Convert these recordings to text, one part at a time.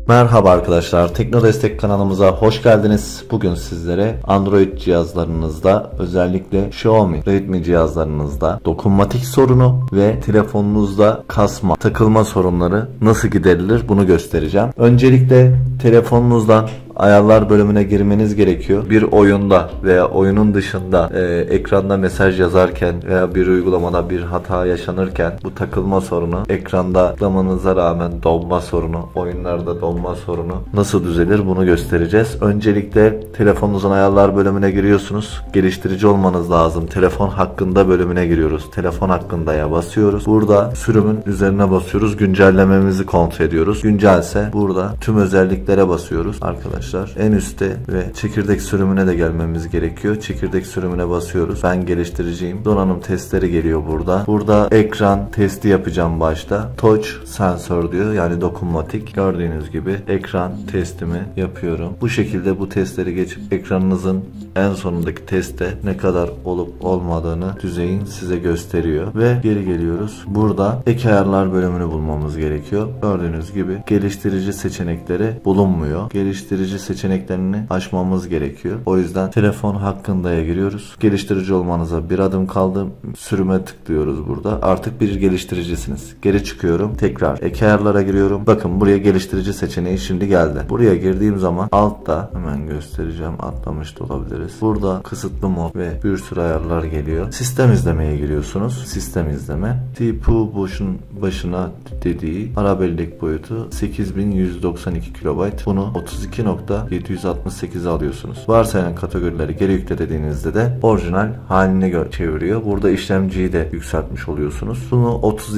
Merhaba arkadaşlar, Tekno Destek kanalımıza hoş geldiniz. Bugün sizlere Android cihazlarınızda, özellikle Xiaomi, Redmi cihazlarınızda dokunmatik sorunu ve telefonunuzda kasma, takılma sorunları nasıl giderilir bunu göstereceğim. Öncelikle telefonunuzdan ayarlar bölümüne girmeniz gerekiyor. Bir oyunda veya oyunun dışında ekranda mesaj yazarken veya bir uygulamada bir hata yaşanırken bu takılma sorunu, ekranda tıklamanıza rağmen donma sorunu, oyunlarda donma sorunu nasıl düzelir bunu göstereceğiz. Öncelikle telefonunuzun ayarlar bölümüne giriyorsunuz. Geliştirici olmanız lazım. Telefon hakkında bölümüne giriyoruz. Telefon hakkındaya basıyoruz. Burada sürümün üzerine basıyoruz. Güncellememizi kontrol ediyoruz. Güncelse burada tüm özelliklere basıyoruz arkadaşlar. En üstte ve çekirdek sürümüne de gelmemiz gerekiyor. Çekirdek sürümüne basıyoruz. Ben geliştiriciyim. Donanım testleri geliyor burada. Burada ekran testi yapacağım başta. Touch sensör diyor. Yani dokunmatik. Gördüğünüz gibi ekran testimi yapıyorum. Bu şekilde bu testleri geçip ekranınızın en sonundaki testte ne kadar olup olmadığını düzeyin size gösteriyor. Ve geri geliyoruz. Burada ek ayarlar bölümünü bulmamız gerekiyor. Gördüğünüz gibi geliştirici seçenekleri bulunmuyor. Geliştirici seçeneklerini açmamız gerekiyor. O yüzden telefon hakkındaya giriyoruz. Geliştirici olmanıza bir adım kaldı. Sürüme tıklıyoruz burada. Artık bir geliştiricisiniz. Geri çıkıyorum. Tekrar ek ayarlara giriyorum. Bakın buraya geliştirici seçeneği şimdi geldi. Buraya girdiğim zaman altta hemen göstereceğim. Atlamış da olabiliriz. Burada kısıtlı mod ve bir sürü ayarlar geliyor. Sistem izlemeye giriyorsunuz. Sistem izleme. CPU başına dediği ara bellek boyutu 8192 KB. Bunu 32.768 alıyorsunuz. Varsayan kategorileri geri yükle dediğinizde de orijinal haline çeviriyor. Burada işlemciyi de yükseltmiş oluyorsunuz. Bunu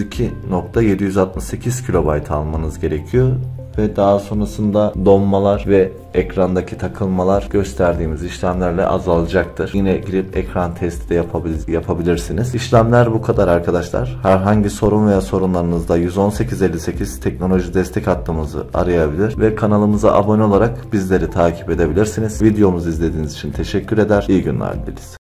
32.768 KB almanız gerekiyor. Ve daha sonrasında donmalar ve ekrandaki takılmalar gösterdiğimiz işlemlerle azalacaktır. Yine girip ekran testi de yapabilirsiniz. İşlemler bu kadar arkadaşlar. Herhangi sorun veya sorunlarınızda 11858 teknoloji destek hattımızı arayabilir ve kanalımıza abone olarak bizleri takip edebilirsiniz. Videomuzu izlediğiniz için teşekkür eder. İyi günler dileriz.